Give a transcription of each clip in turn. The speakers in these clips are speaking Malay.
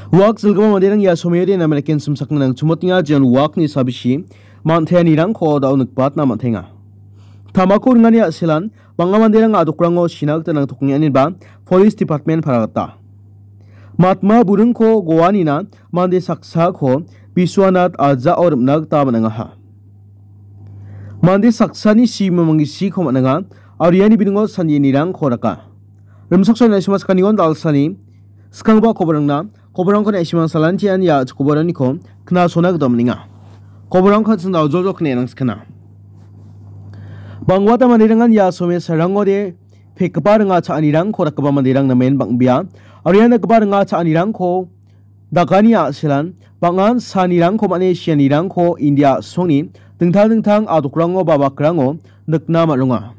Wak zilgama mandirang ya someri na American sumsakna nang chumotinga jan wak ni sabishi manthani rang ko da unukpat na manthenga. Tamako ringani asilan banga mandirang adukrango sinak tanang tukni anin ba police department paragata. Matma burung ko goani na mandi saksa ko biswanat aja or nag ta mananga ha. Mandi saksani si mamangisi ko mananga ariani binungo sanyi nirang ko raka. Rumsakso na simas kanigon dalsani skang ba kobrang na kobrang ko na simas salantian ya kobrang ko kna sonag damninga. Kobrang ko sandal jojo kne nang skana. Bangwata mandirangan ya some sarango de pekparanga cha anirang ko rakaba mandirang na men bangbia ariana kabaranga cha anirang ko dakania silan bangan sanirang ko malaysia nirang ko India songni dengtang adukrango babakrango nekna malunga.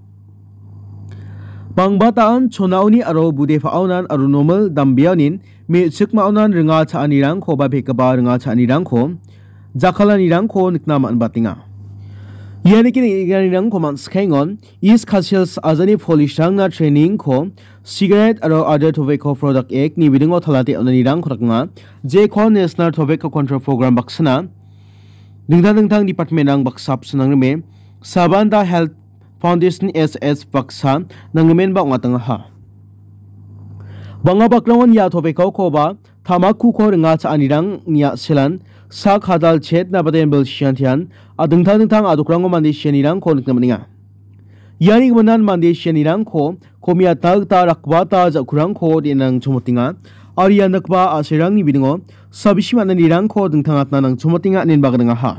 Bangbataan chonauni aro bude faaunan aro normal dambianin me chikmaunan ringa cha anirang ko ba pekaba ringa cha anirang ko jakala nirang ko nekna man batinga. Yanikin iganirang ko man skengon is khasials azani polishang na training ko cigarette aro other tobacco product act ni bidingo thalate onanirang ko raknga je ko national tobacco control program baksana dingdang department ang baksap sunang me Sabanda Health Foundation SS baksa nangmen ba ngatang ha banga baklawan ya tobacco ko ba tamaku ko ringa cha anirang nya selan sa khadal chet na baden bel shantian adengtang adukrango mandi shenirang ko niknamninga yani gmanan mandi shenirang ko komia tag ta rakbata jakurang ko dinang chumotinga ariya nakba asirang ni bidingo sabishima nanirang ko dengtangat nanang chumotinga nin bagadanga ha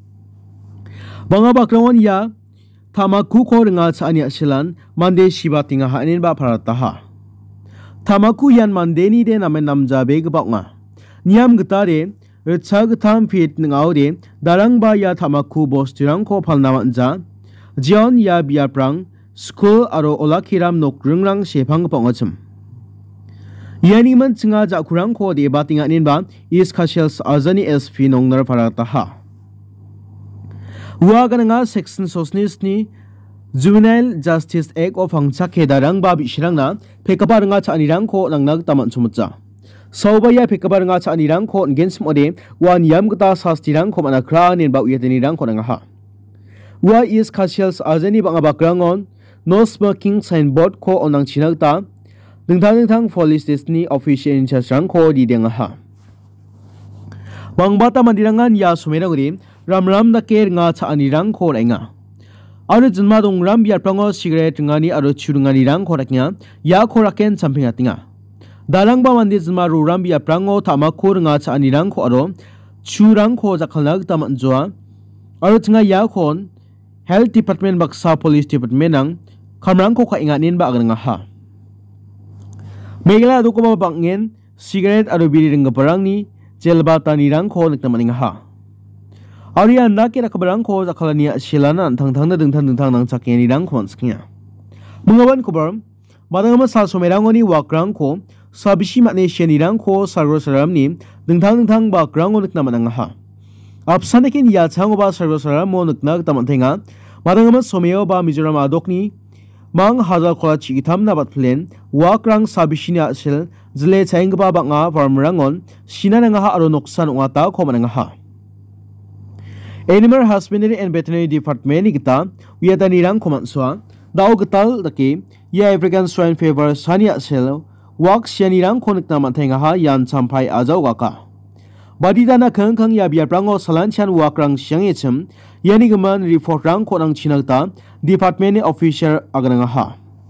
banga baklawan ya tamaku ko ringa cha ania silan mandi shibatinga ha nin ba parata ha tamaku yan mandeni de namen namja beg baunga niam gtare Rechagtam fit ngaude darang ba ya tamaku bostirang ko palnamanja jion ya biaprang school aro olakiram nokringrang sepang pangachum yani man chinga jakurang ko de batinga ninba is khasials azani sp nongnar parata ha wagananga section sosnis ni Juvenile Justice Act of hangchake darang ba bisirang na pekaparanga chanirang ko nangnag taman sumutja Saubaya pekabaranga cha anirang ko against mode wan yam gata sastirang ko manakra nin ba uyatinirang ko nangaha. Wa is khasials azani banga bakrangon no smoking signboard ko onang chinagta dingtang police station official in charge rang ko di dengaha. Bangbata mandirangan ya sumeraguri ramram da ker nga cha anirang ko rainga. Aro jinmadong ram biar prango cigarette ngani aro churungani rang ko raknya ya ko raken champing atinga. Dalang ba mandi zmaru rambi aprango tamako nga cha anirang ko aro churang ko jakalnag taman joa aro tnga ya kon health department baksa police department nang kamrang ko kainganin ba nga ha Meghalaya ko ba bangin cigarette aro biri ring parang ni jelba tanirang ko nagtamaning ha Ariya nakira kabarang ko jakalania silana tang na dengtang nang chakenirang ko sknya Mungawan ko bar madangama sa somerangoni wakrang ko Sabishi makne shenirang ko sargo saram ni dengtang bakrang onik naman ang ha. Apsanakin ya chango ba sargo saram mo nuknag tamantenga madangama someo ba Mizoram adok ni mang hazal kola chigitam na batplen wakrang sabishi ni asil zile chayng ba banga farmrangon sina nga ha aro noksan ungata ko manang ha. Animal Husbandry and Veterinary Department ni kita wiyatanirang komanswa dao getal daki ya African Swine Fever sani asil Wak sianirang konik na mantenga ha yan sampai ajaw waka. Badidana kang ya biar prango salantian wakrang siyang echem yani gaman report rang ko nang chinagta department officer agananga ha.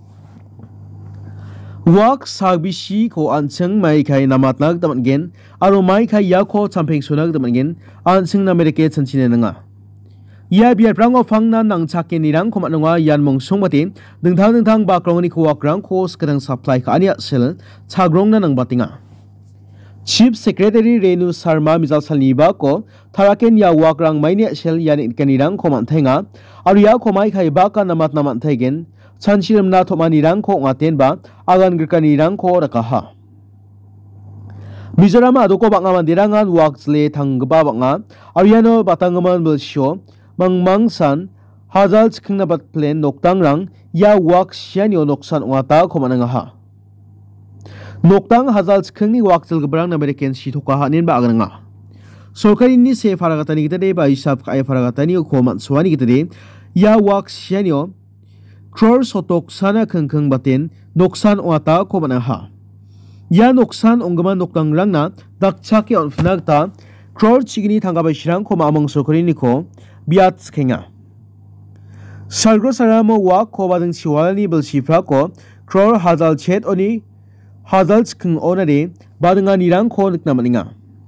Wak sabishi ko anseng mai kai namatnag tamangen aro mai kai ya ko champeng sunag tamangen anseng na mereke chanchine nanga. Ya biar prango fangna nang chakin nirang ko manunga yan mongsong bati dengtang bakrong ni ko wakrang ko skadang supply ka ania sel chagrong na nang batinga Chief Secretary Renu Sharma Mijal Salniba ko tharaken ya wakrang maine sel yan kanirang ko manthenga aru ya ko mai khai ba ka namat thaigen chanchiram na thomanirang ko ngaten ba agan girkanirang ko rakaha Mizoram adoko banga mandirangan waksle thanggba banga ariano batangaman bulsho Mangsan hazal chikna bat plan noktang rang ya wak sianyo noksan ungata ko mananga ha Noktang hazal sekhengni wakjil gebrang na American sitoka hanin ba agananga. Sorkari ni se faragatani kita de ba hisab kai faragatani ko mansuani kita de ya wak sianyo crore sotok sana khengkheng batin noksan oata ko manaha. Ya noksan onggaman noktang rangna dakchaki on finagta crore chigini tanggabai sirang ko mamang sorkari ni ko biat skhenga. Sargo saramo wak ko badeng siwalani bel sifra ko crore hazal chet oni hazal sekheng onade badenga nirang ko nikna maninga.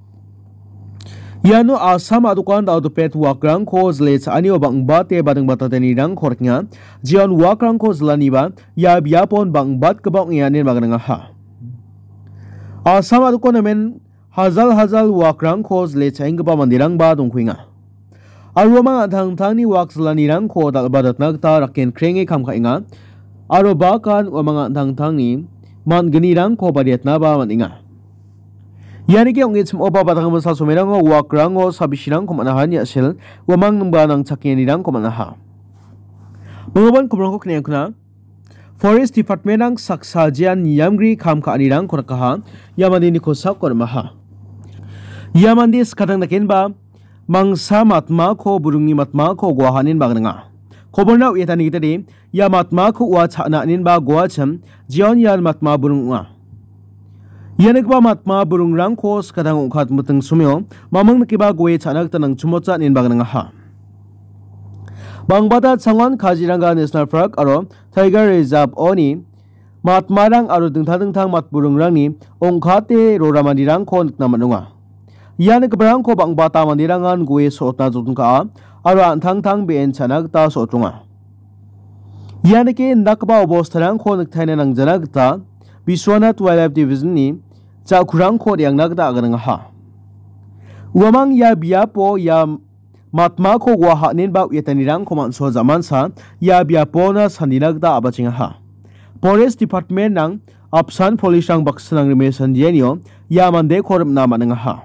Yano asam adukan da pet wakrang ko zle ani obang bate badeng batatani rang korknya jion wakrang ko zlani ba ya biapon bang bat kebang yanin magananga ha. Asam adukan men hazal wakrang ko zle engba mandirang ba dongkuinga. Aroma thang ni wak zlani rang ko dal badat nagta raken krenge kam khainga. Aro bakan omanga thang ni man gani rang ko badiat na ba maninga. Yani ke ongit sem oba batang masal somerang o wakrang o sabisirang ko manahan ya sel wamang namba nang chakyan nirang ko manaha. Mengoban kubrang ko kanyang kuna Forest Department ang saksajian yamgri kam ka anirang ko nakaha yamandi ni ko sak ko maha. Yamandi skadang nakin ba mangsa matma ko burung ni matma ko guahanin ba nga. Koborna uyatan kita di ya matma ko uwa chana nin ba guacham jion yan matma burung nga. Yanagba matma burung rangko skadang ukat muteng sumyo mamang nakiba goe chanak tanang chumotsa nin baganang ha. Bangbata changon Kaziranga National Park aro Tiger Reserve oni matmarang aro dengtang mat burung rangni ongkate roramani rangko nikna manunga. Yanagba rangko bangbata mandirangan goe sootna jotungka aro antang ben chanak ta sootunga. Yanake nakba obostarangko niktaina nang janagta Biswanath Wildlife Division ni Kurang ko yang nagda aganang ha. Uamang ya biapo ya matma ko gwa hanin ba yatanirang ko manso zaman sa ya biapo na saninagda abaching ha. Forest Department nang apsan police rang baksanang remesan dienyo ya mande korum na manang ha.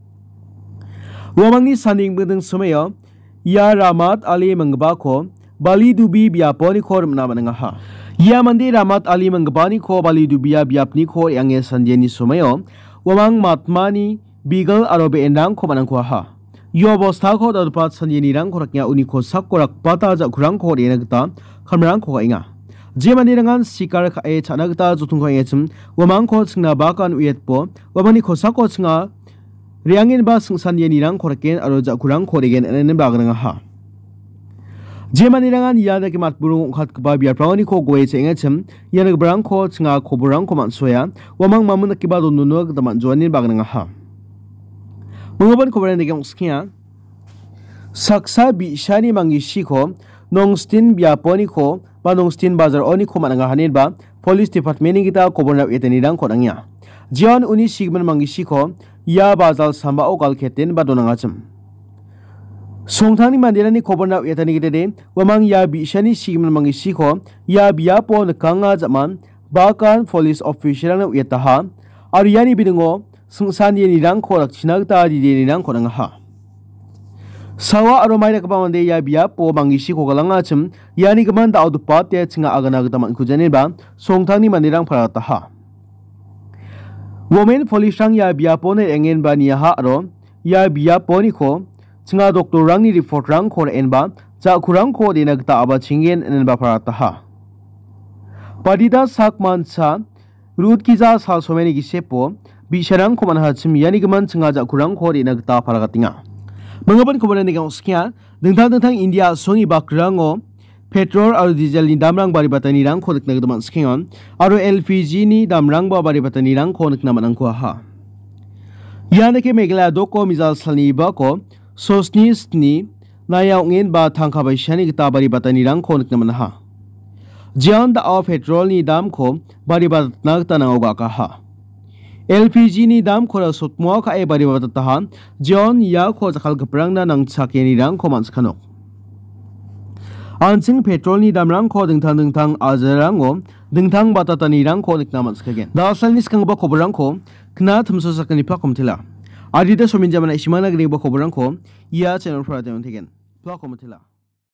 Uamang ni saning bendeng sumayo ya Ramat Ali mangba ko Bali dubi biapo ni korum na manang ha. Ya mandi Ramat Ali menggabani ko bali dubia biapni ko yang sanjeni sumayo wamang matmani bigal arobe endang ko manang ko ha. Yo bosta ko dapat sanjeni rang ko raknya uni ko sak ko rak pata ja kurang ko rena gta kamrang ko inga. Je mandi rangan sikar ka e chana gta jutung ko yechum wamang ko chingna bakan uyet po wamani ko sak ko chinga riangin ba sanjeni rang ko raken aro ja kurang ko regen enen bagan ha. Jemanirangan ya da kemat burung khat keba biar prawani ko goe chenga chem ya da brang ko chinga ko burang ko man soya wamang mamun kiba do nunu da man joani bagnanga ha mengoban ko berani gam skia saksa bi shani mangi shiko nongstin biaponi ko ba nongstin bazar oni ko mananga hanin ba police department ni kita ko borna eteni rang ko nangya jion uni sigman mangi shiko ya bazal samba o gal kheten ba donanga chem Songtani mandirani koborna yatani gede wamang ya bishani sigman mangi siko ya biapo nakanga zaman bakan police official na yataha aryani bidingo sungsani ni rang korak chinagta di ni rang korang ha sawa aromai na kapamande ya biapo mangi siko galanga chim yani gaman da audupat ya chinga agana gataman kujani ba songtani mandirang parata ha women police rang ya biapo na engen ba niya ha aro ya biapo ni ko Singa doktor rang ni report rang ko en ba cha kurang ko de nagta aba chingen en ba parata ha padida sak mancha rut ki ja sal someni gi sepo bi sharang ko man ha chim yani gaman singa ja kurang ko de nagta paragatinga mangaban ko ban ni ga skya dengtang India songi bakrango petrol aro diesel ni damrang bari batani rang ko nikna gdaman skingon aro LPG ni damrang ba bari batani rang ko nikna manang ko ha yanake Meghalaya doko mizal salni ba ko Sosnis ni nayawngin ba tangka ba siya ni kita bari batani rang ko naman ha. Diyan da o petrol ni dam ko bari batat nagta ng uga ka ha. LPG ni dam ko ra sutmua ka e bari batat ha. Diyan ya ko zakal kaprang na ng sakyan ni rang ko manskanok. Ansing petrol ni dam rang ko dengtang azarang o dengtang batatani rang ko nikna manskagen. Dasal ni skang ba kobrang ko kna thamso sakani pa komtila. Adida somin jamana isimana gre ba kobrang ko ya channel for attention again. Plak komtila.